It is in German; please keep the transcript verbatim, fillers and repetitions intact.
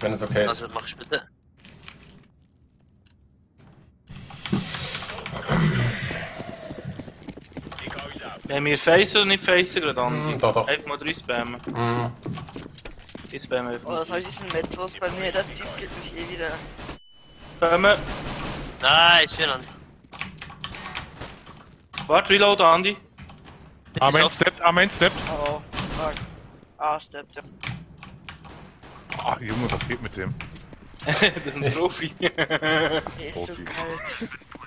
Wenn es okay ist. Also machst bitte. Haben wir Face oder nicht Face gerade, Andi? Mm, doch, doch. Einfach mal drei spammen. Mm. Ich spamme einfach Oh, mal. was soll ich diesen Metros bei mir? Der zieht mich eh wieder. Spammen. Nice, schön an. Warte, reload, Andi. Bitte Amen schaff- steppt, Amen steppt. Oh, fuck. Ah, Step, ja. Ach Junge, was geht mit dem? Das ist ein Profi. Der ist so Profi. kalt.